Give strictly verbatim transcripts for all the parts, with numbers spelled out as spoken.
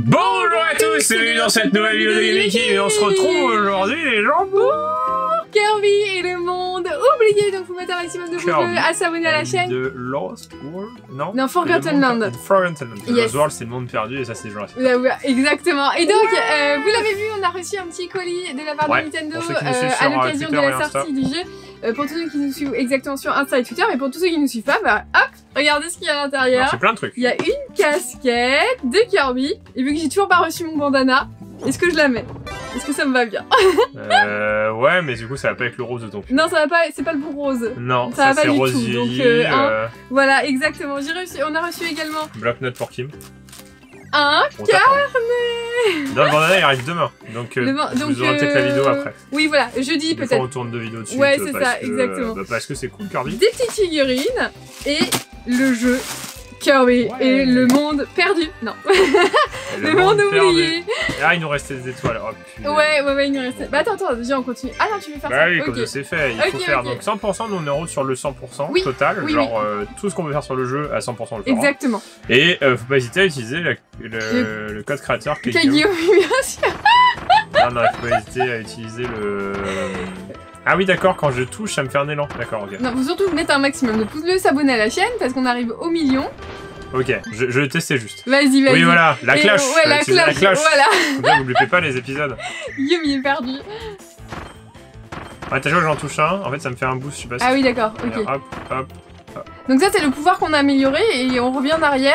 Bonjour à tous, bienvenue dans cette nouvelle vidéo de Gameki et on se retrouve aujourd'hui les gens pour Kirby et le monde oublié, donc faut mettre un maximum de pouces bleus, à s'abonner à la chaîne. de Lost World, non Non, Forgotten Land. Forgotten Land. Yes. Lost World c'est le monde perdu et ça c'est Jurassic. Là, ouais, exactement. Et donc, euh, vous l'avez vu, on a reçu un petit colis de la part Ouais, de Nintendo pour ceux qui nous euh, suivent à sur, l'occasion de Twitter la et Insta. sortie du jeu. Euh, pour tous ceux qui nous suivent exactement sur Insta et Twitter, mais pour tous ceux qui nous suivent pas, bah hop, regardez ce qu'il y a à Alors, l'intérieur. c'est plein de trucs. Il y a une casquette de Kirby, et vu que j'ai toujours pas reçu mon bandana, est-ce que je la mets? Est-ce que ça me va bien? euh, ouais, mais du coup ça va pas avec le rose de ton pull. Non, ça va pas, c'est pas le bon rose. Non, ça ça, va pas c'est du rose tout, vieilli, donc, euh, un- euh, Voilà, exactement. J'ai reçu, on a reçu également bloc-notes pour Kim. un On t'attend. carnet. Non, le bandana il arrive demain, donc, euh, Le ban- je donc, vous aurez peut-être la euh, vidéo après. Oui, voilà, jeudi Des fois, on peut-être. tourne deux vidéos dessus. Ouais, euh, c'est parce ça, que, exactement. euh, bah, parce que c'est cool, Kirby. Des petites figurines et le jeu Kirby Ouais. et le monde perdu. Non, Et le monde perdu. oublié. Et là, il nous restait des étoiles. Oh, punaise. Ouais, ouais, ouais, il nous reste. Bah attends, attends, déjà on continue. Ah non, tu veux faire Bah ça? oui, Ok. comme ça c'est fait, il Ok, faut faire ok. donc cent pour cent, nous on est en route sur le cent pour cent Oui, total, oui, genre euh, tout ce qu'on veut faire sur le jeu à cent pour cent on le fera. Exactement. Et euh, faut pas hésiter à utiliser la- le, Le- le code créateur Ok, Guillaume. Guillaume, oui, bien sûr. Non, non, il faut pas hésiter à utiliser le... Ah oui d'accord, quand je touche ça me fait un élan, d'accord, ok. Non, faut surtout mettre un maximum de pouces bleus, s'abonner à la chaîne parce qu'on arrive au million. Ok, je, je le testais juste. Vas-y, vas-y. Oui voilà, la Et- cloche, Ouais, faut la utiliser cloche, la cloche. voilà. Comme ça vous loupez pas les épisodes. Guillaume, il est perdu. Ouais, t'as joué, j'en touche un, en fait ça me fait un boost, je sais pas si... Ah oui, d'accord, Et ok. Hop, hop. Donc ça, c'est le pouvoir qu'on a amélioré et on revient en arrière.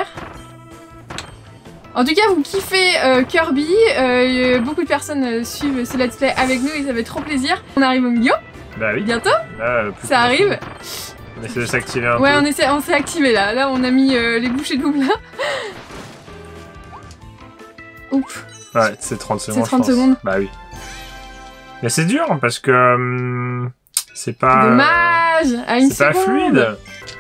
En tout cas, vous kiffez euh, Kirby, euh, beaucoup de personnes euh, suivent ce let's play avec nous et ça fait trop plaisir. On arrive au million, Bah oui, bientôt, là, euh, plus ça que- arrive. On essaie de s'activer un Ouais, peu. on essaie, on s'est activé là. Là, on a mis euh, les bouchées doubles là. Ouf. Ouais, c'est trente secondes. trente je pense. secondes. Bah oui. Mais c'est dur parce que hum, c'est pas. Dommage. À une C'est pas seconde. fluide.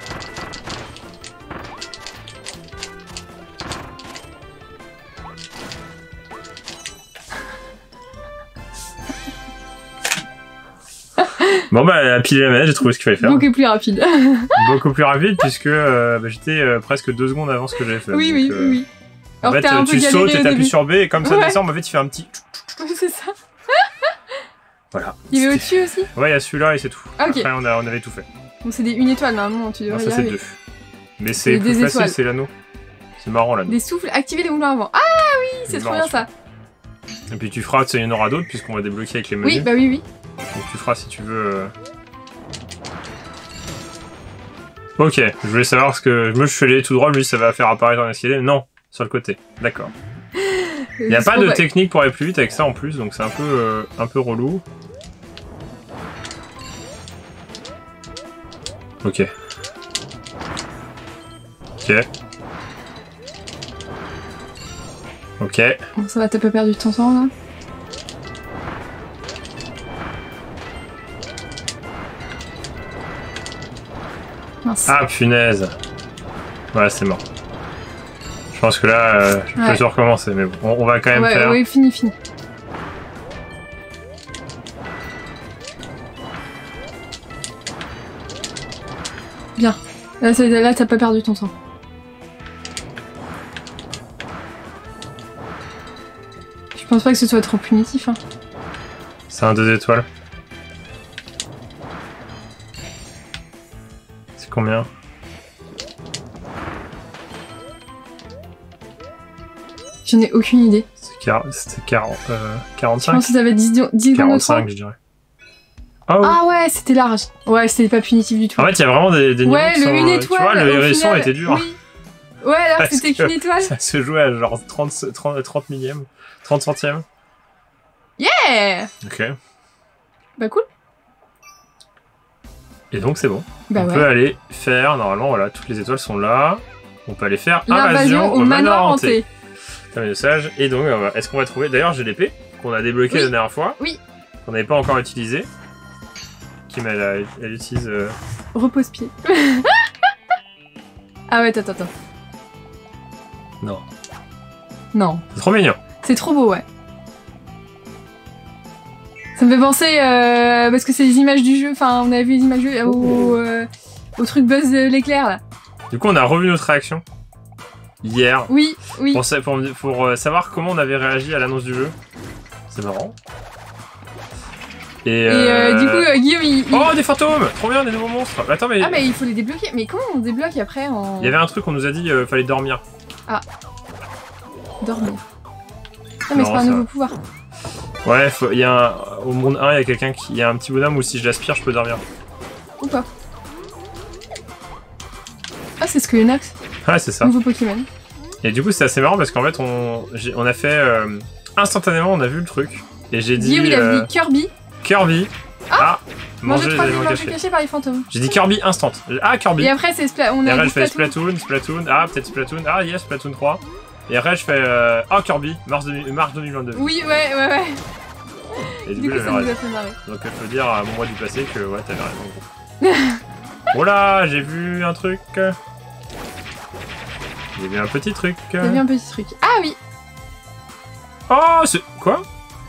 Bon bah à pile la manette, j'ai trouvé ce qu'il fallait faire. Beaucoup plus rapide. Beaucoup plus rapide puisque euh, bah, j'étais euh, presque deux secondes avant ce que j'avais fait. oui, donc, oui, euh, oui, oui. En Alors fait, que t'as un tu peu sautes galéré et au t'appuies début. sur B et comme ça Ouais. descend, en fait, il fait un petit. C'est ça. Voilà. Il y avait au-dessus aussi. Ouais, il y a celui-là et c'est tout. Ah, ok. Après, on, a, on avait tout fait. Bon, c'est des une étoile normalement, tu Non, devrais ça y c'est arriver. deux. Mais c'est Et plus des facile, étoiles. c'est l'anneau. C'est marrant l'anneau. Des souffles, activer les moulins avant. Ah oui, c'est C'est trop marrant, bien ça. Et puis tu feras, tu sais, il y en aura d'autres puisqu'on va débloquer avec les menus. Oui, bah oui, oui. Donc tu feras si tu veux. euh. Ok, je voulais savoir ce que. Moi je suis allé tout droit, lui ça va faire apparaître un escalier. Non, sur le côté. D'accord. Il n'y a C'est pas trop de ba- technique pour aller plus vite avec ça en plus, donc c'est un peu, euh, un peu relou. Ok. Ok. Ok. Bon, ça va, t'as pas perdu ton temps là? Mince. Ah punaise. Ouais, c'est mort. Je pense que là, euh, je peux Ouais. tout recommencer, mais bon, on, on va quand même ouais, faire. ouais, fini, fini. Bien. Là, c'est- là, t'as pas perdu ton temps. Je pense pas que ce soit trop punitif. Hein. C'est un deux étoiles. C'est combien? J'en ai aucune idée. C'est quar- C'était quarante, euh, Je quarante-cinq? pense que ça va être dix secondes de trop. quarante-cinq, je dirais. Ah oui. Ah ouais, c'était large. Ouais, c'était pas punitif du tout. En fait, il y a vraiment des, des niveaux ouais, qui le sont, une euh, étoile. Tu vois, le au hérisson final, était dur. Oui. Ouais, là, Parce c'était que qu'une étoile. Ça se jouait à genre trente, trente, trente millièmes. trente centièmes. Yeah. Ok. Bah cool. Et donc, c'est bon. Bah on ouais. peut aller faire, normalement, voilà, toutes les étoiles sont là. On peut aller faire L'invasion au manoir hanté. C'est un message. Et donc, euh, est-ce qu'on va trouver... D'ailleurs, j'ai l'épée qu'on a débloquée Oui. la dernière fois. Oui. Qu'on n'avait pas encore utilisée. Kim, elle, a- elle utilise... euh, Repose-pied. Ah ouais, attends, attends. Non. Non. C'est trop mignon. C'est trop beau, ouais. Ça me fait penser, euh, parce que c'est les images du jeu, enfin, on avait vu les images du jeu, au, euh, au truc Buzz de l'éclair, là. Du coup, on a revu notre réaction. hier. Oui, oui. Pour, sa- pour, pour, euh, savoir comment on avait réagi à l'annonce du jeu. C'est marrant. Et, Et euh, du coup, euh, Guillaume, il... il- Oh, des fantômes! Trop bien, des nouveaux monstres! Attends, mais... Ah, mais il faut les débloquer. Mais comment on débloque après en... Il y avait un truc, on nous a dit, euh, fallait dormir. Dormir. Non, mais Non, c'est pas un ça nouveau va. pouvoir. Ouais, faut- il y a un... au monde un, il y a quelqu'un qui... Il y a un petit bonhomme où si je l'aspire, je peux dormir. Ou pas. Ah, c'est Squelinox. Ouais, c'est ça. Nouveau Pokémon. Et du coup, c'est assez marrant parce qu'en fait, on, j'ai- on a fait... euh, instantanément, on a vu le truc. Et j'ai dit... Guillaume, il a euh, vu Kirby. Kirby. Ah, manger Manger les trois aliments aliments cachés. cachés par les fantômes. J'ai dit Kirby instant. Ah, Kirby. Et après, c'est Spla... on Et a après, dit je fais Splatoon. Splatoon, Splatoon. Ah, peut-être Splatoon. Ah, yes, Splatoon trois. Et après, je fais... Euh... Oh, Kirby. Mars, deux- mars deux mille vingt-deux. Oui, ouais, ouais, ouais. Et du, Du coup, coup, j'avais ça nous raison. a fait marrer. Donc, je peux dire à mon mois du passé que ouais, t'avais raison. Oh là, j'ai vu un truc. J'ai vu un petit truc. T'as vu un petit truc. Ah oui. Oh, c'est... Quoi?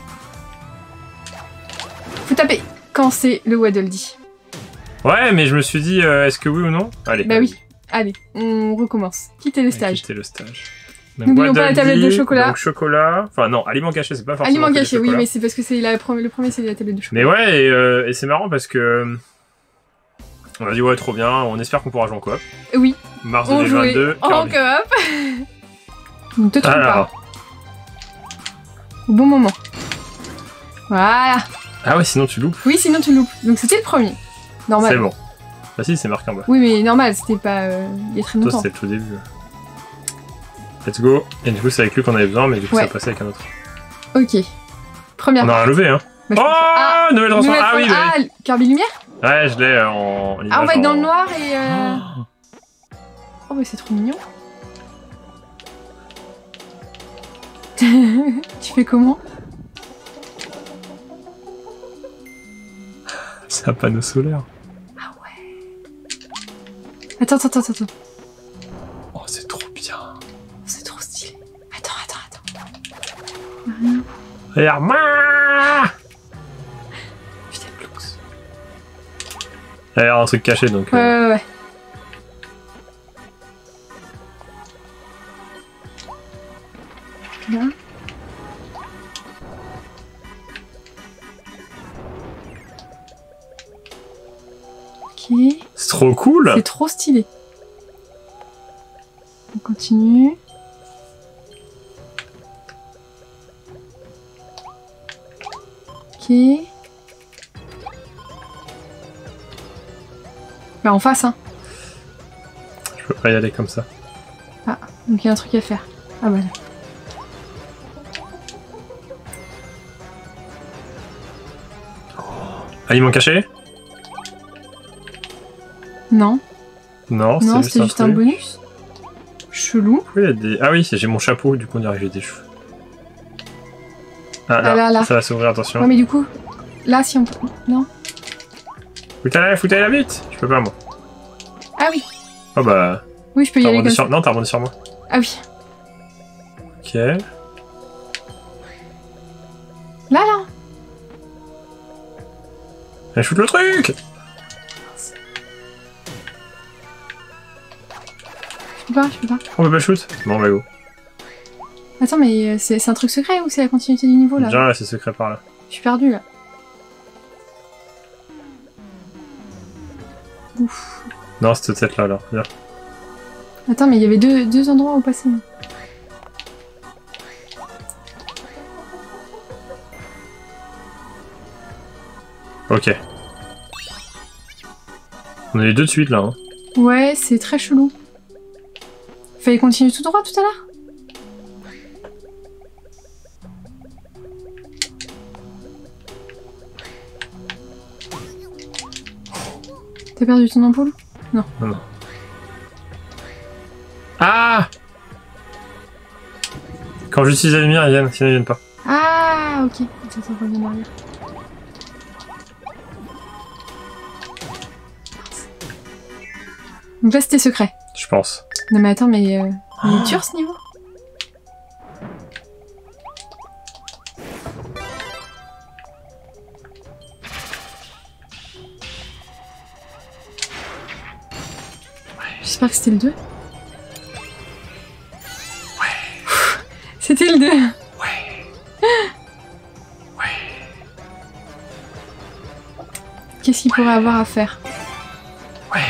Faut taper quand c'est le Waddle Dee. Ouais, mais je me suis dit, euh, est-ce que oui ou non? Allez. Bah oui. Allez, on recommence. Quittez le stage. C'était le stage. N'oublions pas la tablette de chocolat. Donc chocolat. Enfin non, aliment caché, c'est pas forcément. Aliment que du caché, oui, chocolat. mais c'est parce que c'est la pre- le premier, c'est la tablette de chocolat. Mais ouais, et, euh, et c'est marrant parce que... On a dit ouais, trop bien, on espère qu'on pourra jouer en coop. Oui, Mars on jouait deux mille vingt-deux, en Kirby. coop. Ne te trompe Alors. pas. Au bon moment. Voilà. Ah ouais, sinon tu loupes. Oui, sinon tu loupes. Donc c'était le premier. Normal. C'est bon. Bah si, c'est marqué en bas. Oui, mais normal, c'était pas euh, il y a très Toi, longtemps. c'était le tout début. Let's go. Et du coup, c'est avec lui qu'on avait besoin, mais du coup, Ouais. ça passait avec un autre. Ok. Première. On a un levé, hein. Bah, je Oh, pense- Ah, nouvelle transformation. nouvelle Ah oui, forme- bah oui. Ah, Kirby Lumière. Ouais, je l'ai euh, en, en Ah, on va être dans le en- noir et. Euh... Oh. Oh, mais c'est trop mignon. Tu fais comment? C'est un panneau solaire. Ah ouais. Attends, attends, attends, attends. Oh, c'est trop bien. C'est trop stylé. Attends, attends, attends. Regarde, moi. Putain, Blox. Il y a un truc caché, donc... Ouais, euh, ouais, ouais. Là. Ok. C'est trop cool. C'est trop stylé. On continue. Ok. Bah en face, hein. Je peux pas y aller comme ça. Donc il y a un truc à faire. Ah bah là. Aliment caché? Non, Non, non, c'est c'était juste un truc. bonus. Chelou. Pourquoi il y a des... Ah oui, j'ai mon chapeau, du coup on dirait que j'ai des cheveux. Ah là, Ah là, là. ça va s'ouvrir, attention. Ouais, mais du coup, là, si on peut. Non. Foutez-la, foutez-la vite. Je peux pas, moi. Ah oui. Oh bah... Oui, je peux y T'as aller rebondi comme sur... ça. Non, t'as rebondi sur moi. Ah oui. Ok. Là, là. Elle shoot le truc. Je peux pas, je peux pas. On peut pas shoot. Bon, bah go. Attends, mais euh, c'est c'est un truc secret ou c'est la continuité du niveau là? Déjà là, c'est secret par là. Je suis perdue là. Ouf. Non, c'était cette là, là. Viens. Attends, mais il y avait deux, deux endroits où passer. Ok. On a les deux de suite là. Hein. Ouais, c'est très chelou. Fallait continuer tout droit tout à l'heure? T'as perdu ton ampoule? Non, non. Ah! Quand j'utilise la lumière, ils viennent, sinon ils viennent pas. Ah, ok. Attends, attends, reviens en arrière. Donc là, c'était secret. Je pense. Non mais attends, mais euh, il est dur ce niveau? J'espère que c'était le deux. Shield. Ouais. Ouais. Qu'est-ce qu'il pourrait avoir à faire? Ouais.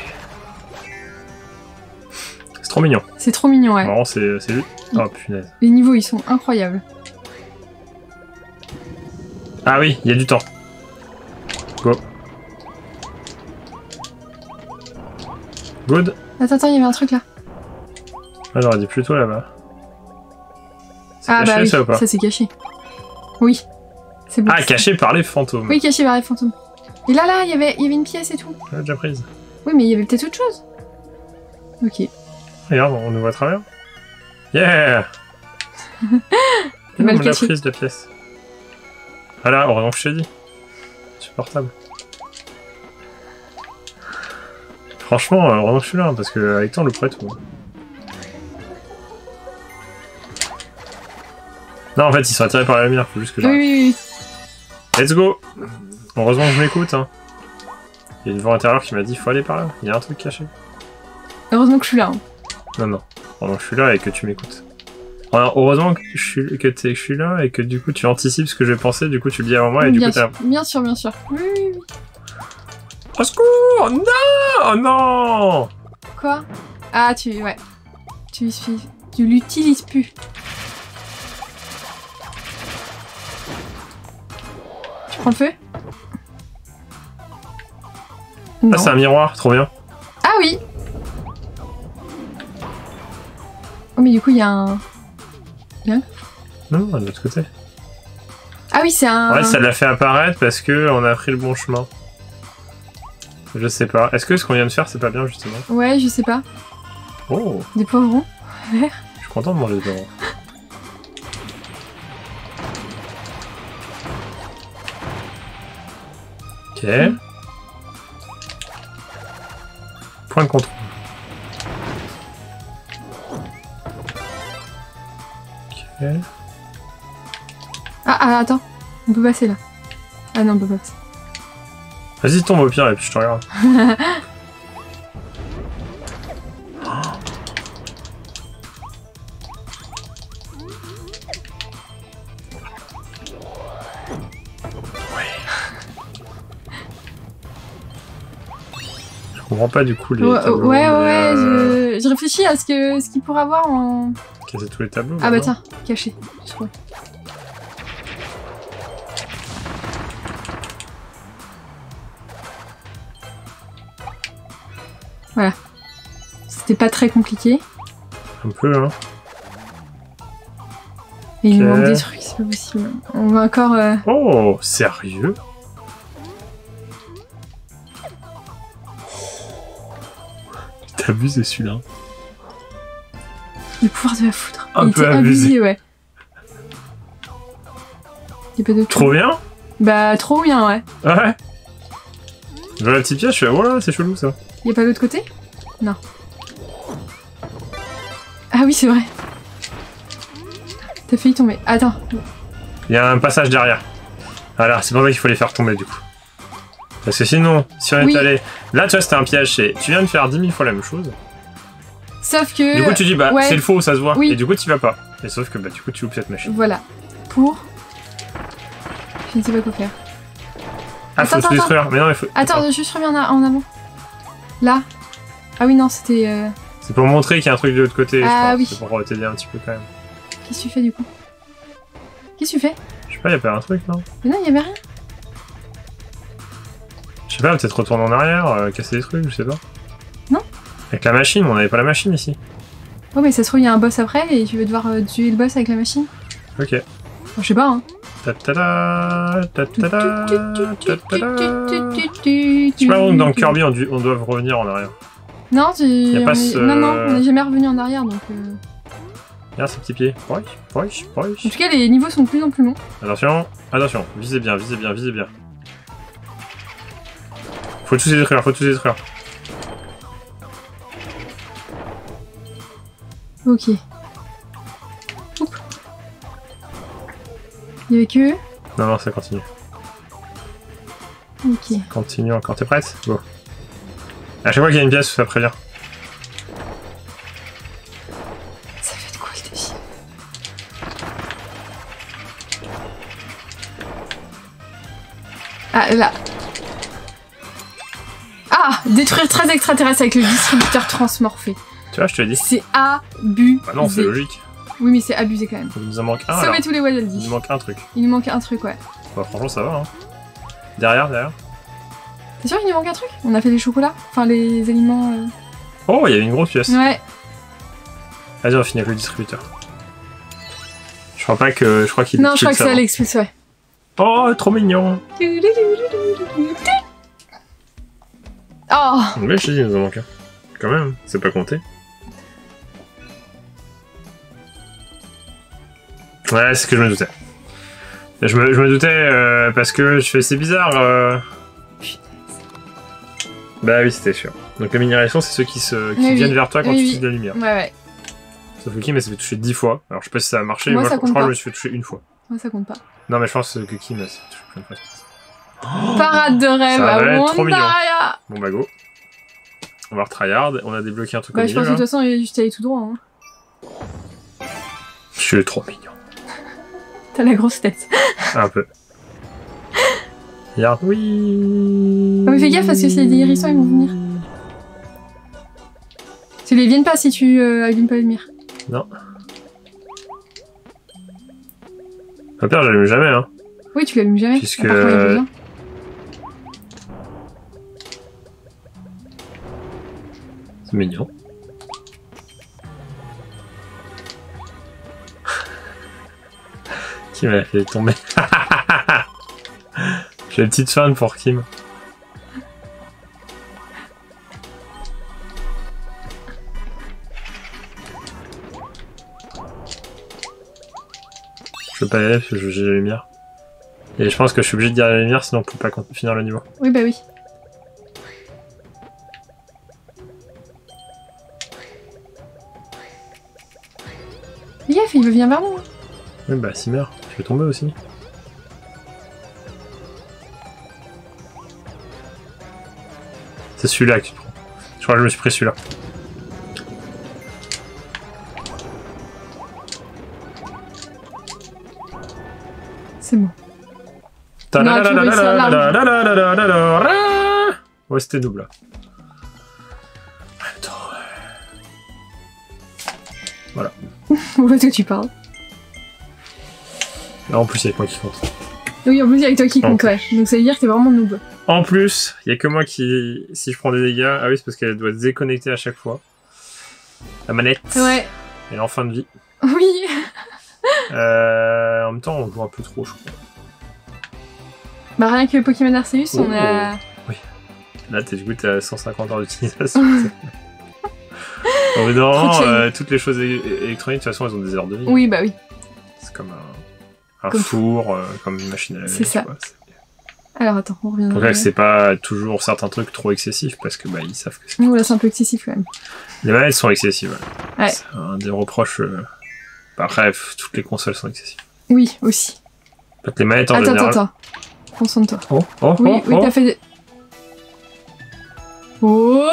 C'est trop mignon. C'est trop mignon, ouais. Vraiment, c'est lui. Oh punaise. Les niveaux, ils sont incroyables. Ah oui, il y a du temps. Go. Good. Attends, attends, il y avait un truc là. Ah, j'aurais dit plutôt là-bas. C'est Ah caché, bah oui, ça ou pas? ça c'est caché. Oui. C'est bon. Ah, caché par les fantômes. Oui, caché par les fantômes. Et là, là, il y avait, il y avait une pièce et tout. On l'a déjà prise. Oui, mais il y avait peut-être autre chose. Ok. Regarde, on nous voit à travers. Yeah. T'es mal On l'a caché. prise, la pièce. Voilà, heureusement que je t'ai dit. Supportable. Franchement, euh, heureusement que je suis là, hein, parce que avec toi on le prête tout. Non, en fait, ils sont attirés par la lumière, faut juste que Oui, j'arrête. oui, oui. Let's go. Heureusement que je m'écoute, hein. Il y a une voix intérieure qui m'a dit, faut aller par là, il y a un truc caché. Heureusement que je suis là. Hein. Non, non. Heureusement que je suis là et que tu m'écoutes. Alors, heureusement que je, suis, que, que je suis là et que du coup tu anticipes ce que je vais penser, du coup tu le dis avant moi et du bien, coup t'as... sûr, bien sûr, bien sûr. Oui, oui, oui. Au secours! Non! Oh non! Quoi? Ah, tu... Ouais. Tu, tu l'utilises plus. Tu prends le feu? Non. Ah, c'est un miroir, trop bien. Ah oui! Oh, mais du coup, il y a un... Bien. Non, non, de l'autre côté. Ah oui, c'est un... Ouais, ça l'a fait apparaître parce que on a pris le bon chemin. Je sais pas. Est-ce que ce qu'on vient de faire, c'est pas bien, justement? Ouais, je sais pas. Oh, Des poivrons verts. je suis content de manger des poivrons. Ok. Mm. Point de contrôle. Ok. Ah, ah, attends. On peut passer là. Ah non, on peut pas passer. Vas-y, tombe au pire et puis je te regarde. Je comprends pas du coup les Ouais, tableaux. ouais, mais, ouais, euh, je, je réfléchis à ce que ce qu'il pourrait avoir en... Casser tous les tableaux. Ah bah maintenant. tiens, caché, je crois. Voilà. C'était pas très compliqué. Un peu, hein. Et il nous Ok. manque des trucs, c'est pas possible. On va encore... euh, Oh, sérieux? T'as abusé celui-là. le pouvoir de la foudre. Un il peu était abusé. abusé, ouais. Y'a pas de... Trop bien? Bah, trop bien, ouais. Ouais. Je vois la petite pièce, je fais, oh là, c'est chelou ça. Y'a pas l'autre côté? Non. Ah oui, c'est vrai. T'as failli tomber. Attends. Il y a un passage derrière. Voilà, c'est pour ça qu'il faut les faire tomber du coup. Parce que sinon, si on est Oui. allé... Là, tu vois, c'était un piège, c'est... Tu viens de faire dix mille fois la même chose. Sauf que... Du coup, tu dis, bah, ouais. c'est le faux, ça se voit. Oui. Et du coup, tu vas pas. Et sauf que, bah, du coup, tu loupes cette machine. Voilà. Pour... Je ne sais pas quoi faire. Ah, Attends, faut se attends, détruire. Mais non, il faut... Attends, juste reviens en, a- en avant. Là. Ah oui, non, c'était... euh, C'est pour montrer qu'il y a un truc de l'autre côté, je Ah pense. oui. C'est pour t'aider un petit peu quand même. Qu'est-ce que tu fais, du coup? Qu'est-ce que tu fais? Je sais pas, y a pas un truc, non? Mais non, il y avait rien. Je sais pas, peut-être retourner en arrière, euh, casser des trucs, je sais pas. Non. Avec la machine, on avait pas la machine ici. Oh, mais ça se trouve, il y a un boss après et tu vas devoir euh, tuer le boss avec la machine. Ok. Enfin, je sais pas, hein. Ta-ta-da, ta-ta-da, ta-ta-da. Je sais Tu pas, donc dans Kirby, on, du- on doit revenir en arrière. Non, tu... Y a on pas est- ce- non, non, on n'est jamais revenu en arrière, donc... euh, Regarde ces petits pieds. Poich, poich, En poich. tout cas, les niveaux sont de plus en plus longs. Attention, attention, visez bien, visez bien, visez bien. Faut tous les détruire, faut tous les détruire. Ok. Oups. Il y avait que eux. Non, non, ça continue. Ok. Continue encore, t'es prête? Go. À chaque fois qu'il y a une pièce, ça prévient. Ça fait de quoi le défi? Ah, là. Ah, détruire treize extraterrestres avec le distributeur transmorphé. Tu vois, je te l'ai dit. C'est abusé. Bah non, c'est logique. Oui, mais c'est abusé quand même. Il nous en manque un. Sauvez Alors. tous les Waddle Il nous manque un truc. Il nous manque un truc, ouais. Bah, franchement, ça va. Hein. Derrière, derrière. T'es sûr qu'il nous manque un truc? On a fait les chocolats? Enfin, les aliments. Euh... Oh, il y avait une grosse pièce. Ouais. Vas-y, on finit avec le distributeur. Je crois pas que. Je crois qu'il. Non, je crois que ça l'expulse, ouais. Oh, trop mignon. Oh. Mais je te dis, il nous en manque un. Quand même, c'est pas compté. Ouais, c'est ce que je me doutais. Je me, je me doutais euh, parce que je fais c'est bizarre. Euh... Bah oui, c'était sûr. Donc la minéralisation, c'est ceux qui, se, qui oui, viennent oui. vers toi quand oui, tu oui. utilises de la lumière. Ouais, ouais. Sauf que Kim, elle s'est fait toucher dix fois. Alors je sais pas si ça a marché, Moi, moi, ça je, compte je crois pas. que je me suis fait toucher une fois. Moi, ça compte pas. Non, mais je pense que Kim, elle s'est fait toucher plein de fois. Oh, parade de rêve ça à va être trop mignon. Wandaya. Bon bah go. On va retryhard. On a débloqué un truc Bah, au je milieu, pense que de là. toute façon, il est juste allé tout droit. Hein. Je suis trop mignon. T'as la grosse tête. Un peu. Regarde. Oui. Oh, mais fais gaffe parce que s'il y a des hérissons, ils vont venir. Tu les viennent pas si tu euh, allumes pas la lumière. Non. Pas peur, j'allume jamais, hein. Oui, tu l'allumes jamais. Puisque- à part quand il y a besoin. C'est mignon. Kim m'a fait tomber. J'ai une petite fan pour Kim. Je peux pas y aller parce que j'ai la lumière. Et je pense que je suis obligé de dire la lumière sinon on peut pas finir le niveau. Oui, bah oui. Fais gaffe, il vient vers nous. hein. Oui bah Simmer, tu veux tomber aussi. C'est celui-là que tu prends. Je crois que je me suis pris celui-là. C'est bon. Ouais, c'était double. Voilà. On voit de quoi tu parles. Là, en plus, il y a que moi qui compte. Oui, en plus, il y a avec toi qui compte, ouais. Donc ça veut dire que t'es vraiment noob. En plus, il y a que moi qui... Si je prends des dégâts... Ah oui, c'est parce qu'elle doit se déconnecter à chaque fois. La manette. Ouais. Elle est en fin de vie. Oui. Euh... En même temps, on joue un peu trop, je crois. Bah rien que Pokémon Arceus, Oh, on a... Oui. Là, t'es du coup, t'es à cent cinquante heures d'utilisation. Non, mais normalement, euh, toutes les choses é électroniques, de toute façon, elles ont des heures de vie. Oui, bah oui. C'est comme un, un Comme four, euh, comme une machine à laver. C'est ça. Vois, Alors attends, on revient. pour que c'est pas toujours certains trucs trop excessifs, parce que bah ils savent que c'est... Nous là c'est un peu excessif quand même. Les manettes sont excessives, ouais. Ouais. C'est un des reproches... Euh... Bah, bref, toutes les consoles sont excessives. Oui, aussi. En fait, les manettes en attends, général... attends, attends. Concentre-toi. Oh, oh, Oui, oh, oui, oh. t'as fait... Oh,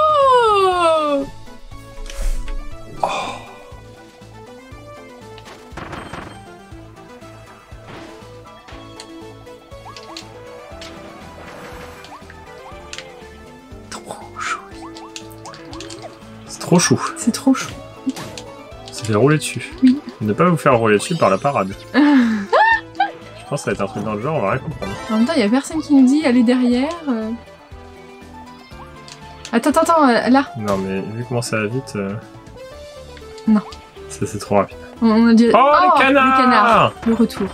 Trop chou. C'est trop chou. c'est trop chou. Ça fait rouler dessus. Oui. Ne pas vous faire rouler dessus par la parade. Je pense que ça va être un truc dans le genre, on va rien comprendre. En même temps, il y a personne qui nous dit aller derrière. euh. Attends, attends, attends, euh, là. Non mais vu comment ça va vite... Euh... Non. Ça c'est trop rapide. On, on a dit... Oh, les canards le canard. Le retour.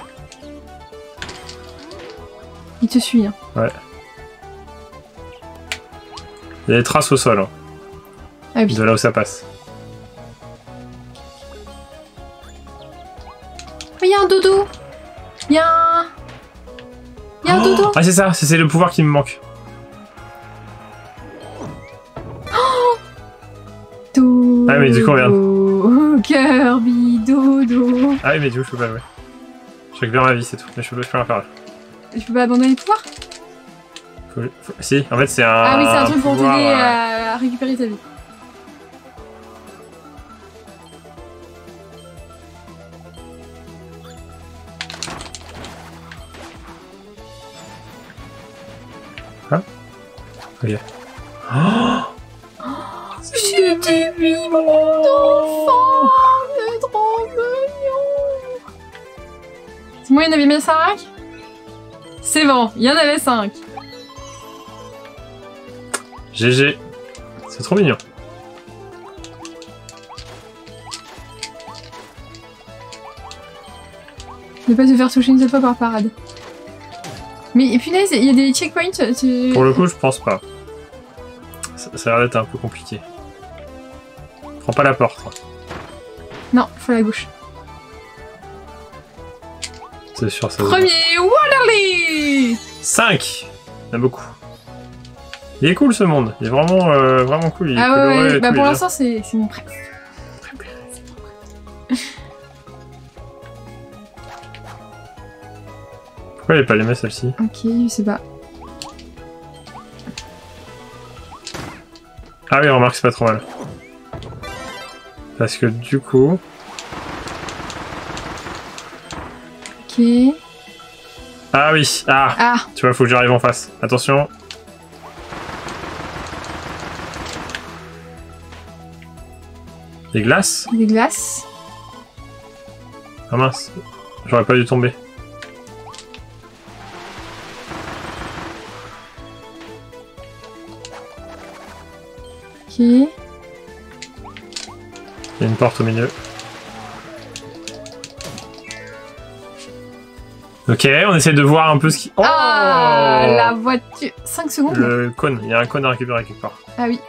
Il te suit, hein. Ouais. Il y a des traces au sol, hein, Ah oui. de là où ça passe. Il y a un dodo. Il y a un... Il y a un Oh dodo. ah c'est ça, c'est c'est le pouvoir qui me manque. Dodo. Ah, mais du coup, regarde. Kirby, dodo. Ah oui mais du coup je peux pas jouer. Je récupère ma vie c'est tout, mais je peux, je peux rien faire là. Je peux pas abandonner le pouvoir? Faut- faut- Si, en fait c'est un... Ah oui, c'est un truc pour pouvoir, t'aider euh, à... à récupérer ta vie. Quoi? Ok. Oh, c'était mignon d'enfant, c'est trop mignon. C'est moi, il y en avait mis cinq? C'est bon, il y en avait cinq. G G. C'est trop mignon. Ne pas te faire toucher une seule fois par parade. Mais punaise, il y a des checkpoints. Tu... Pour le coup, je pense pas. Ça, ça a l'air d'être un peu compliqué. Prends pas la porte. Non, faut la gauche. C'est sûr, ça. Premier, Waterly. cinq. Il y en a beaucoup. Il est cool ce monde. Il est vraiment, euh, vraiment cool. Il est ah ouais, coloré ouais. et Bah tout, pour il est l'instant, c'est mon préf. Pourquoi il est pas allumé celle-ci? Ok, je sais pas. Ah oui, remarque, c'est pas trop mal. Parce que du coup... Ok. Ah oui, ah, Ah. Tu vois, faut que j'arrive en face. Attention. Des glaces? Des glaces. Ah mince, j'aurais pas dû tomber. Ok. Il y a une porte au milieu. Ok, on essaie de voir un peu ce qui... Oh ah, la voiture. cinq secondes. Le cône, il y a un cône à récupérer quelque part. Ah oui.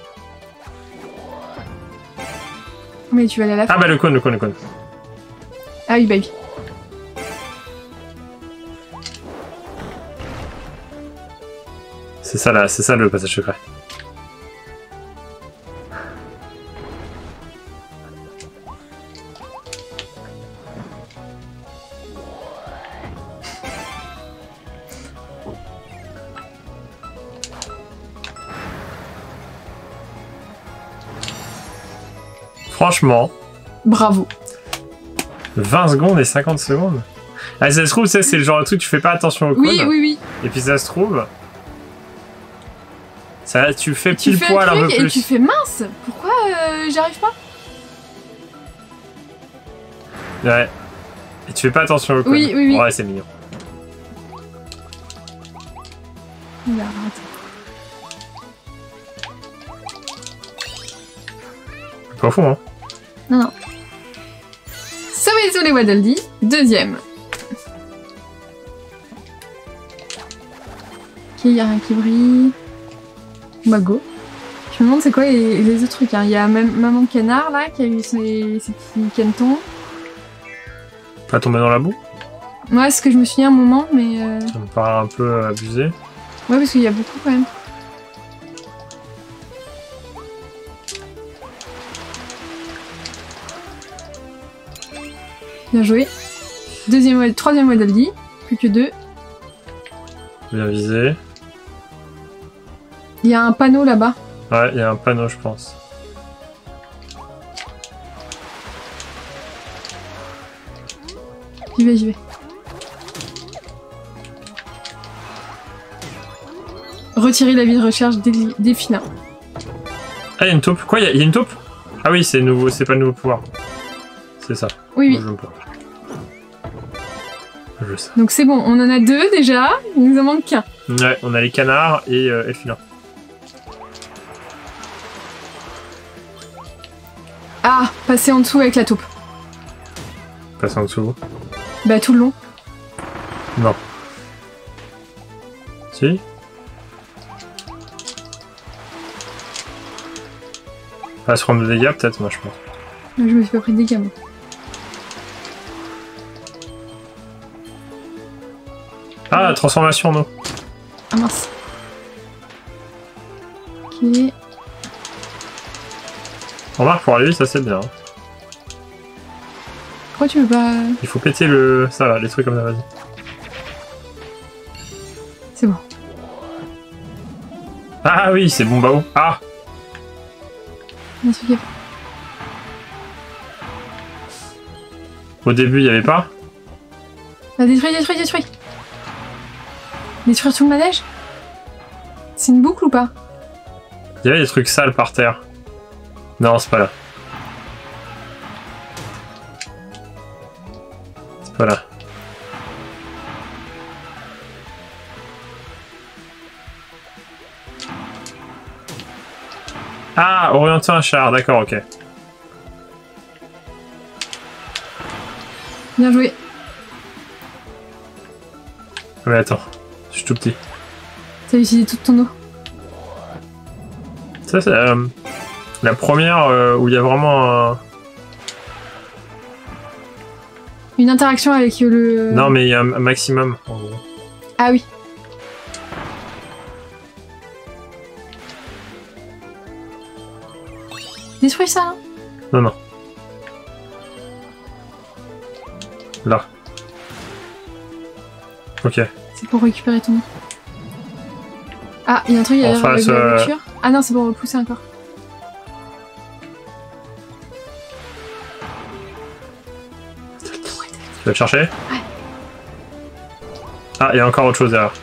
Mais tu vas aller à la fin. Ah bah le cône, le cône, le cône. Ah oui, bah oui. C'est ça là, c'est ça le passage secret. Franchement. Bravo. vingt secondes et cinquante secondes. Ah, ça se trouve, ça c'est le genre de truc, tu fais pas attention au cône. Oui, oui, oui. Et puis ça se trouve. Ça, tu fais pile tu fais poil un, un truc peu et plus. tu fais mince. Pourquoi euh, j'y arrive pas? Ouais. Et tu fais pas attention au cône. Oui, oui, oui. Ouais, c'est mignon. Il a raté. Pas fou, hein. Non, non. Sauver tous les Waddle Dee, deuxième. Ok, il y a rien qui brille. Bah go. Je me demande c'est quoi les, les autres trucs. Il hein. y a même Maman Canard là qui a eu ses, ses petits canetons. Pas tomber dans la boue? Ouais, c'est ce que je me suis dit un moment, mais... Euh... Ça me paraît un peu abusé. Ouais, parce qu'il y a beaucoup quand même. Bien joué. Deuxième, troisième Waddle Dee. Plus que deux. Bien visé. Il y a un panneau là-bas. Ouais, il y a un panneau, je pense. J'y vais, j'y vais. Retirer la vie de recherche des filins. Ah, il y a une taupe. Quoi, il y, a, il y a une taupe? Ah oui, c'est nouveau, c'est pas le nouveau pouvoir. C'est ça. Oui, Moi, oui. je, pas. je sais. Donc c'est bon, on en a deux déjà, il nous en manque qu'un. Ouais, on a les canards et, euh, et le filin. Ah, passer en dessous avec la taupe. Passe en dessous. Bah tout le long. Non. Si? Pas se prendre de dégâts peut-être, moi je pense. Je me suis pas pris de dégâts moi. Ah, transformation en eau. Ah mince. Ok. Remarque, pour aller vite, ça c'est bien. Hein. Pourquoi tu veux pas... Il faut péter le... ça là, les trucs comme ça, vas-y. C'est bon. Ah oui, c'est bon, bah oh. Ah! Merci. Au début, il n'y avait pas? Ah, détruis, détruis, détruis. Détruire tout le manège? C'est une boucle ou pas? Il y a des trucs sales par terre. Non, c'est pas là. C'est pas là. Ah, orienter un char, d'accord, ok. Bien joué. Mais attends, je suis tout petit. T'as utilisé toute ton eau. Ça, c'est euh, la première euh, où il y a vraiment un... Une interaction avec le... Non, mais il y a un maximum, en gros. Ah oui. Détruis ça, hein. Non, non. Là. Ok. C'est pour récupérer ton eau. Ah, il y a un truc En avec face, la euh, voiture. Ah non, c'est pour repousser encore. Tu vas te chercher? Ouais. Ah, il y a encore autre chose derrière.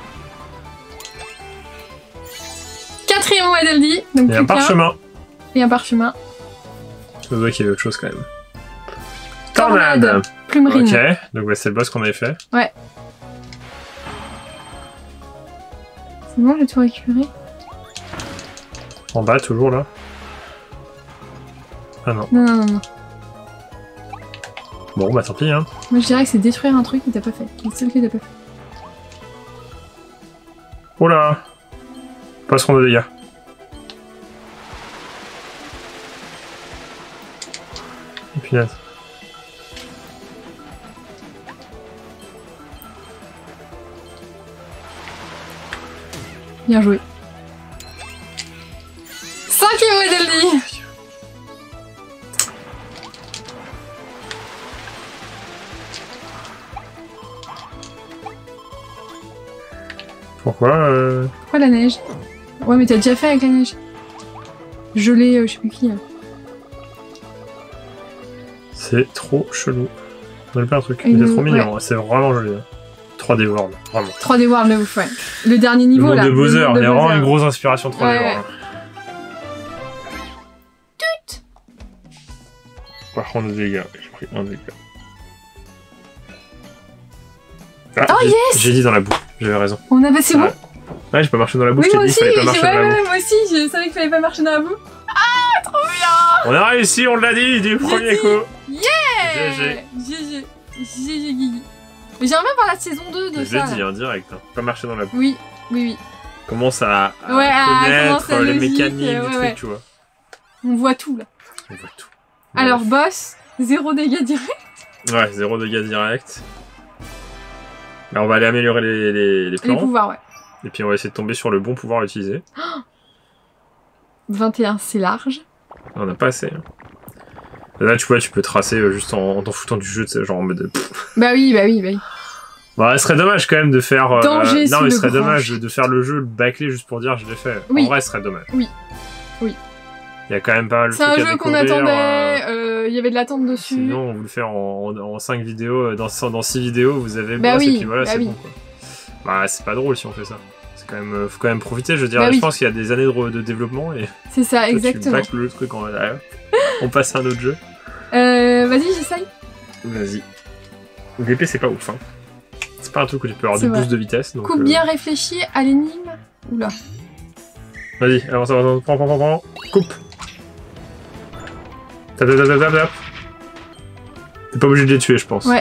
Quatrième Waddle donc Il y a un plus qu'un. parchemin. Et un parchemin. Je vois qu'il y avait autre chose quand même. Tornade. Tornade. Plumerine. Ok, donc ouais, c'est le boss qu'on avait fait. Ouais. C'est bon, j'ai tout récupéré. En bas, toujours là. Ah non. Non, non, non, non. Bon, bah tant pis, hein. Moi, je dirais que c'est détruire un truc que t'as pas fait. Le seul que t'as pas fait. Oh là. Pas ce qu'on a dégâts. Et puis là. Bien joué. Cinquième Waddle. Pourquoi euh... Pourquoi la neige? Ouais, mais t'as déjà fait avec la neige. Gelé, euh, je sais plus qui. Là. C'est trop chelou. On a pas un truc. Une- Mais c'est trop mignon, ouais. c'est vraiment joli. hein. trois D World, vraiment. trois D World, le ouf, ouais. Le dernier Le niveau, monde là. de Bowser, le monde il y a de vraiment Bowser. une grosse inspiration trois D Ouais, World. Par contre, des dégâts, j'ai pris un dégât. Ah, Oh, j'ai- yes J'ai dit dans la boue, j'avais raison. On a passé bon? Ouais. Ouais, j'ai pas marché dans la boue, Oui, je t'ai moi dit aussi, qu'il fallait pas j'ai- marcher ouais, dans la ouais, boue. moi aussi, je savais qu'il fallait pas marcher dans la boue. Ah, trop bien! On a réussi, on l'a dit, du premier dit. coup. Yeah! G G. G G. G G Guigui. Mais j'aimerais bien voir la saison deux de Je ça. l'ai dit là. en direct, hein. Pas marcher dans la boue. Oui, oui, oui. Commence à, à Ouais, à connaître commencer la les logique, mécaniques euh, du ouais, truc, ouais. tu vois. On voit tout, là. On voit tout. Alors, boss, zéro dégâts direct. Ouais, zéro dégâts direct. Là, on va aller améliorer les, les, les Les plans. pouvoirs, ouais. Et puis on va essayer de tomber sur le bon pouvoir à utiliser. vingt et un, c'est large. On n'a pas assez. hein. Là, tu vois, tu peux tracer euh, juste en, en t'en foutant du jeu, tu sais, genre en mode... pff. Bah oui, bah oui, bah oui. Bah, ce serait dommage quand même de faire... euh, Danger non, sous mais le ce serait grand dommage chien. de, de faire le jeu, le bâcler juste pour dire je l'ai fait. Oui. En vrai, ce serait dommage. Oui. Oui. Il y a quand même pas mal de C'est un trucs à jeu qu'on découvrir, attendait, euh, euh, il y avait de l'attente dessus. Sinon, on vous le fait en, en, en cinq vidéos, dans, dans six vidéos, vous avez le Bah boss oui, et puis voilà, bah c'est oui. bon quoi. Bah, c'est pas drôle si on fait ça. C'est quand même, euh, faut quand même profiter, je veux dire, Bah je oui. pense qu'il y a des années de, re- de développement et C'est ça, toi, exactement. tu bâcles le truc en derrière. On passe à un autre jeu. Euh, vas-y, j'essaye. Vas-y. L'épée, c'est pas ouf, hein. C'est pas un truc où tu peux avoir C'est du vrai. boost de vitesse. Donc, Coupe euh, bien réfléchi à l'énigme. Oula. Vas-y, avance, avance, avance, prends, prends, prends, prends. Coupe. Tap, tap, tap, tap, tap, tap. T'es pas obligé de les tuer, je pense. Ouais.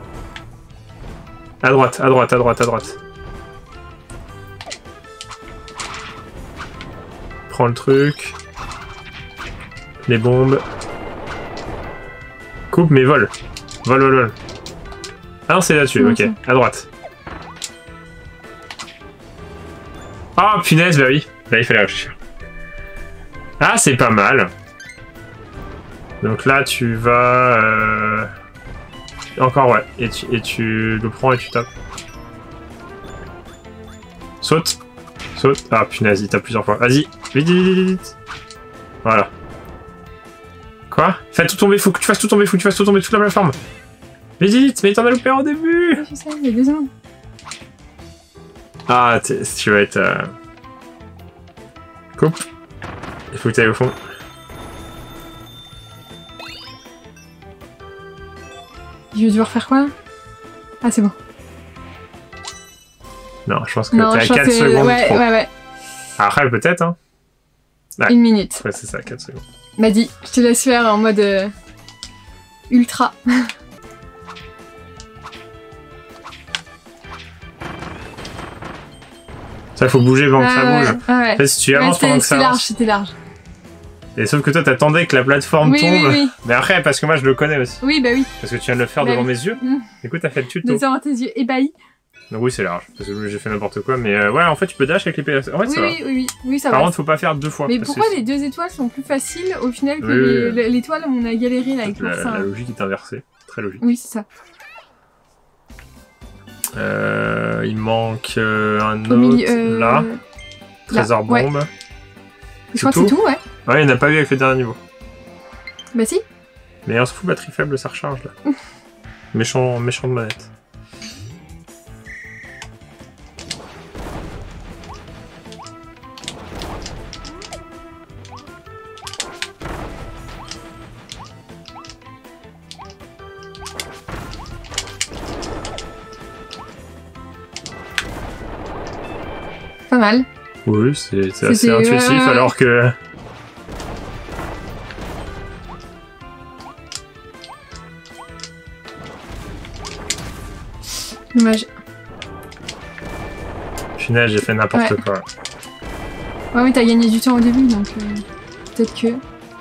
À droite, à droite, à droite, à droite. Prends le truc. Les bombes. Coupe, mais vole. Vole, vole, vole. Ah non, c'est là-dessus, Non, ok. c'est- À droite. Ah, punaise, bah oui. Là, il fallait réfléchir. Ah, c'est pas mal. Donc là, tu vas... euh, Encore, ouais. Et tu, et tu le prends et tu tapes. Saute. Saute. Ah, punaise, il tape plusieurs fois. Vas-y. Vite, vite, vite, vite. Voilà. Quoi? Fais tout tomber, faut que tu fasses tout tomber, faut que tu fasses tout tomber toute la plateforme. Vite, vite, mais t'en as loupé au début. Je sais, il y a deux secondes. Ah, t'es- tu vas être... euh, Coupe. Il faut que tu ailles au fond. Je vais devoir faire quoi? Ah, c'est bon. Non, je pense que Non, t'as je pense quatre que... secondes. Ouais, trop. ouais, ouais. Après, peut-être, hein. Ouais. Une minute. Ouais, c'est ça, quatre secondes. M'a dit, je te laisse faire en mode euh, ultra. Ça, faut bouger avant que ça ouais, bouge. ouais, ouais. En fait, si tu Ouais, avances pendant que ça c'était large, avance. c'était large. Et sauf que toi, t'attendais que la plateforme Oui, tombe. oui, oui. Mais après, parce que moi, je le connais aussi. Oui, bah oui. Parce que tu viens de le faire Bah devant oui. mes yeux. Mm. Écoute, t'as fait le tuto. Devant tes yeux ébahis. Donc oui, c'est large. Parce que j'ai fait n'importe quoi. Mais euh, ouais, en fait, tu peux dash avec l'épée. En fait, Oui, ça va. oui, oui, oui, oui, ça Par va. contre, faut pas faire deux fois. Mais parce pourquoi que les deux étoiles sont plus faciles au final que Oui, oui, les- oui. l'étoile on a galéré là avec la, l'oursin. la logique est inversée. Très logique. Oui, c'est ça. Euh, il manque euh, un autre Au milieu. euh, là. là, Trésor ouais. bombe. Je crois que c'est tout, ouais. Ouais, il n'a pas eu avec le dernier niveau. Bah si. Mais on se fout, batterie faible, ça recharge là. méchant, méchant de manette. Pas mal. Oui, c'est c'est assez C'était- intuitif ouais, ouais, ouais. alors que. Dommage. Punaise, j'ai fait n'importe Ouais. quoi. Ouais, mais t'as gagné du temps au début donc euh, peut-être que.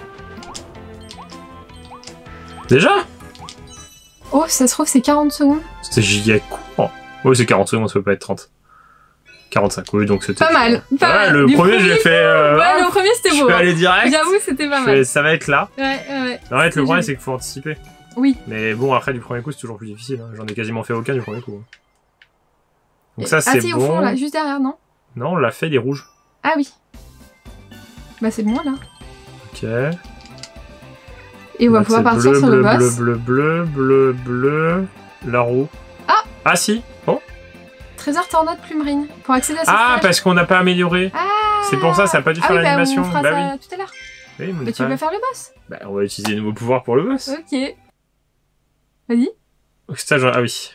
Déjà Oh, ça se trouve, c'est quarante secondes. C'était giga court. Oui, c'est quarante secondes, ça peut pas être trente. quarante-cinq, oui, donc c'était. Pas mal. Pas Ouais, mal. le Du premier, j'ai fait. euh, Ouais, ah, le premier c'était je beau. peux hein. aller direct. J'avoue, c'était pas Je mal. fais, ça va être là. Ouais, ouais, ouais. En fait, C'est le problème, joli. c'est qu'il faut anticiper. Oui. Mais bon, après, du premier coup, c'est toujours plus difficile. hein. J'en ai quasiment fait aucun du premier coup. hein. Donc Et- ça, ah c'est si, bon. au fond, là, juste derrière, non? Non, on l'a fait, il est rouge. Ah oui. Bah c'est le moins là. Ok. Et on va Là, pouvoir c'est partir bleu, sur bleu, le boss. bleu, bleu, bleu, bleu, bleu. La roue. Ah Ah si. Oh. Trésor tornade plumerine. Pour accéder à cette Ah, flèche. parce qu'on n'a pas amélioré. Ah C'est pour ça, ça n'a pas dû Ah faire oui, bah l'animation. on fera bah ça oui. tout à l'heure. Oui, mais on Bah est tu veux pas- pas faire le boss? Bah, on va utiliser les nouveaux pouvoirs pour le boss. Ok. Vas-y. Au stage, ah oui.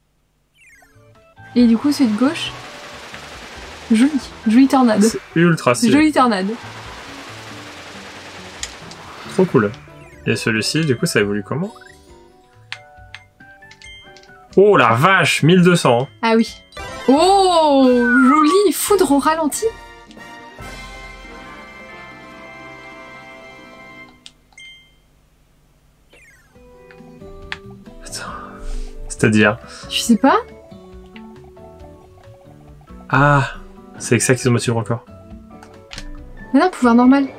Et du coup, c'est de gauche. Joli. Jolie tornade. C'est ultra stylé. Jolie tornade. Trop cool. Et celui-ci, du coup, ça évolue comment? Oh la vache, mille deux cents. hein. Ah oui. Oh, joli. Foudre au ralenti. Putain. C'est-à-dire. Je sais pas. Ah, c'est avec ça qu'ils ont battu le record. Mais non, pouvoir normal.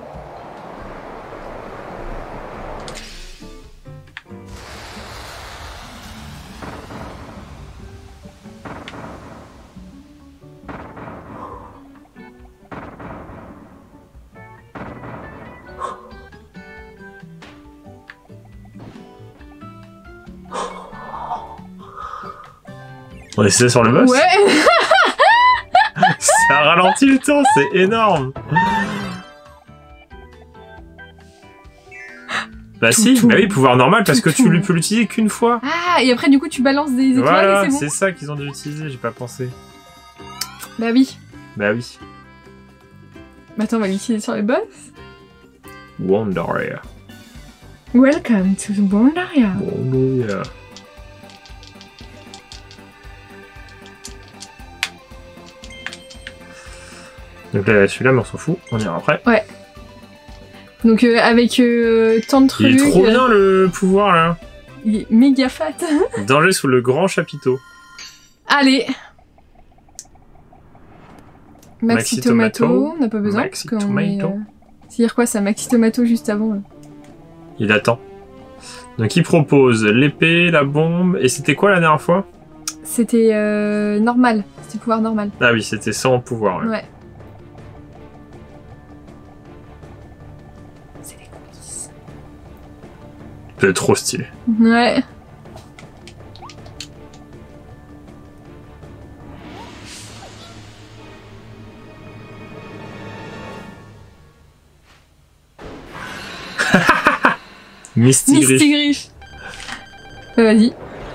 On est sur le boss. Ouais. Ça ralentit le temps, c'est énorme. Bah si, Tout, tout. bah oui, pouvoir normal parce Tout, que tu tout. ne peux l'utiliser qu'une fois. Ah, et après, du coup, tu balances des étoiles Voilà, et c'est bon. c'est ça qu'ils ont dû utiliser, j'ai pas pensé. Bah oui. Bah oui. Bah attends, on va l'utiliser sur les boss. Wonderia. Welcome to the Bondaria. Wonderia. Donc là, celui-là, mais on s'en fout, on ira après. Donc euh, avec euh, tant de trucs. Il est trop euh, bien le pouvoir là. Il est méga fat. Danger sous le grand chapiteau. Allez. Maxi, Maxi tomato. tomato. On n'a pas besoin. Maxi parce qu'on est, tomato. euh, C'est-à-dire quoi ça, Maxi tomato juste avant là. Il attend. Donc il propose l'épée, la bombe, et c'était quoi la dernière fois? C'était euh, normal. C'était pouvoir normal. Ah oui, c'était sans pouvoir. Ouais. Ouais. C'est les coulisses. C'est trop stylé. Ouais. Misty Griff. Griff. Euh, Vas-y.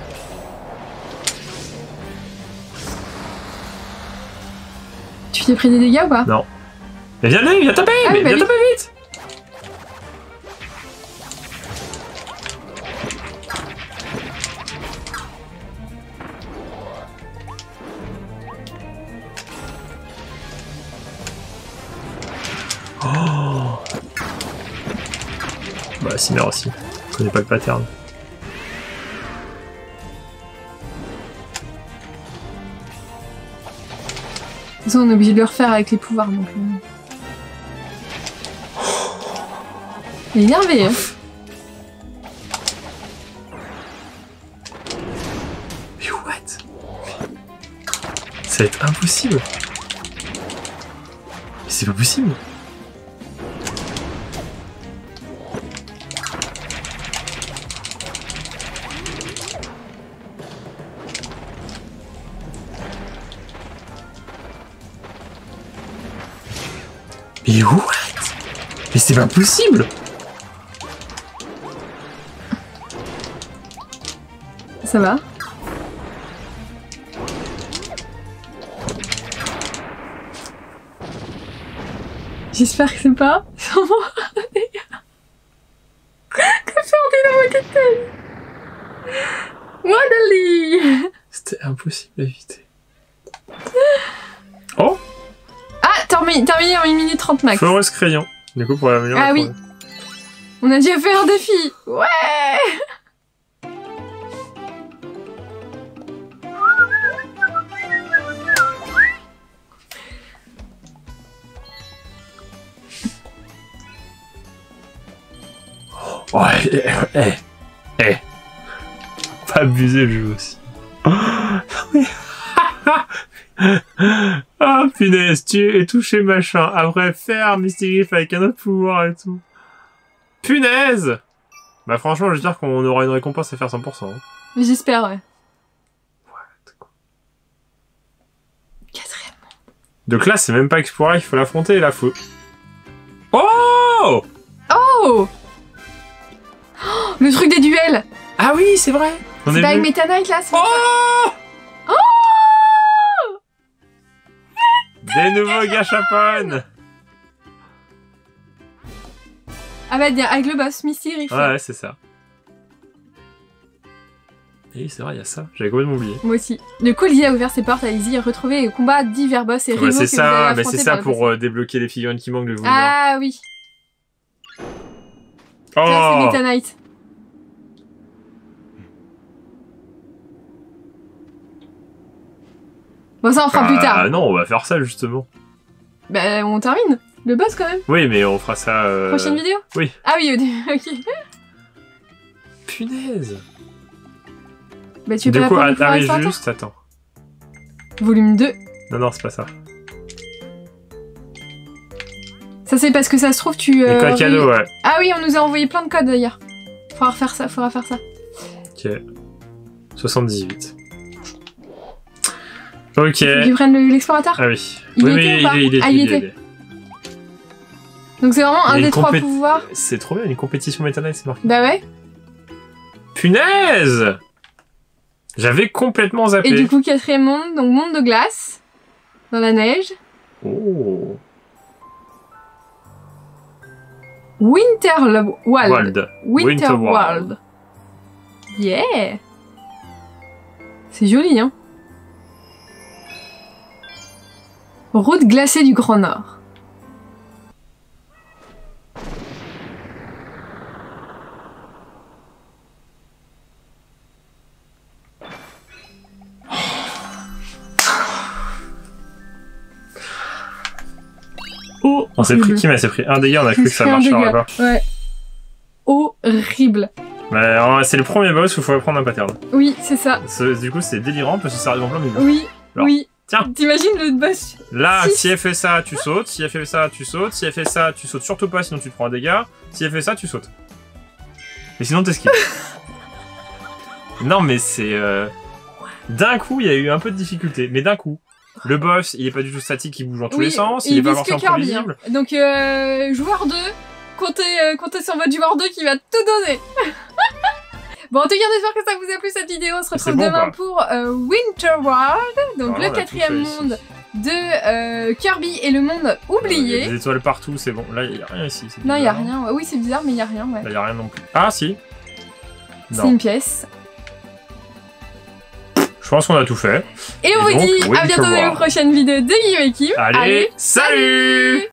Tu t'es pris des dégâts ou pas? Non. Mais viens lui, viens taper, ah, mais oui, bah viens vite. taper vite. Oh. Bah Cimer aussi. Je connais pas le pattern. De toute façon, on est obligé de le refaire avec les pouvoirs, donc... Euh... Il est énervé, hein. Mais what? Ça va être impossible. Mais c'est pas possible. Mais what? Mais c'est pas possible! Ça va? J'espère que c'est pas... Comme ça on est dans ma tête. Waddali. C'était impossible à éviter. Oh! Ah, terminé, terminé en une minute trente max. Forest crayon. Du coup, pour l'améliorer. Ah oui. On a déjà fait un défi. Ouais. Ouais, eh, eh, eh. Pas abuser le jeu aussi. Ah, punaise, tu es touché machin. Après faire Misty Griff avec un autre pouvoir et tout. Punaise! Bah franchement, je veux dire qu'on aura une récompense à faire cent pour cent. Hein. J'espère, ouais. Ouais, quoi. Quatrième. Donc là, c'est même pas explorer qu'il faut l'affronter, là, faut... Oh! Oh! Oh, le truc des duels. Ah oui, c'est vrai. C'est pas avec Meta Knight, là, c'est Oh! Oh! Des nouveaux gâchapon. Ah bah, avec le boss, Misty Griff. Ouais, ouais c'est ça. Et c'est vrai, il y a ça. J'avais complètement oublié. Moi aussi. Le Colisée a ouvert ses portes, allez-y, retrouvez et combat divers boss et Ouais, rivaux c'est que vous avez ça, bah affrontés c'est ça dans le pour passé. euh, débloquer les figurines qui manquent de vous. Ah oui. Oh. Ça, c'est Meta Knight. Bon, ça, on fera ah, plus tard. Ah non, on va faire ça justement. Bah, on termine. Le boss, quand même. Oui, mais on fera ça... Euh... Prochaine vidéo. Oui. Ah oui, au début, ok. Punaise. Bah, tu veux Du pas coup, la prendre attends, pour juste, attends. Volume deux. Non, non, c'est pas ça. Ça, c'est parce que ça se trouve, tu... Les euh, codes cadeaux, ouais. Ah oui, on nous a envoyé plein de codes, d'ailleurs. Faudra refaire ça, faudra faire ça. Ok. soixante-dix-huit. Ok. Faut qu'ils prennent l'explorateur. Ah oui. Il oui, y oui, était ou pas il, il, il, Ah, il y il, il, était. il. Donc c'est vraiment Il y a un une des trois compé- pouvoirs. C'est trop bien, une compétition Meta Knight, c'est marqué. Bah ouais. Punaise! J'avais complètement zappé. Et du coup, quatrième monde, donc monde de glace. Dans la neige. Oh. Winterwald. Wild. Winterwald. Yeah. C'est joli, hein. Route glacée du Grand Nord. Oh, on s'est pris qui m'a s'est pris un dégât, on a cru que ça marcherait pas. Ouais. Horrible. Mais c'est le premier boss où il faut apprendre un pattern. Oui, c'est ça. Ce- du coup, c'est délirant parce que ça arrive en plein milieu. Oui, Alors, oui. tiens. T'imagines le boss? Là, Six. si elle fait ça, tu sautes. Si elle fait ça, tu sautes. Si elle fait ça, tu sautes surtout pas, sinon tu te prends un dégât. Si elle fait ça, tu sautes. Et sinon, t'esquives. Non, mais c'est... Euh... D'un coup, il y a eu un peu de difficulté. Mais d'un coup, le boss, il est pas du tout statique, il bouge dans tous Oui, les sens. et Il est il pas vise que forcément Kirby, hein. prévisible. Donc, euh, joueur deux, comptez, euh, comptez sur votre joueur deux qui va tout donner. Bon, en tout cas, j'espère que ça vous a plu cette vidéo. On se retrouve bon, demain quoi. pour euh, Winter World, donc Alors, le quatrième monde de euh, Kirby et le monde oublié. Il y a des étoiles partout, c'est bon. Là, il n'y a rien ici. Non, il n'y a rien. Ouais. Oui, c'est bizarre, mais il n'y a rien. Ouais. Là, il n'y a rien non plus. Ah, si. C'est une pièce. Je pense qu'on a tout fait. Et, et on vous dit à bientôt dans une prochaine vidéo de Guillaume Équipe. Allez, Allez, salut, salut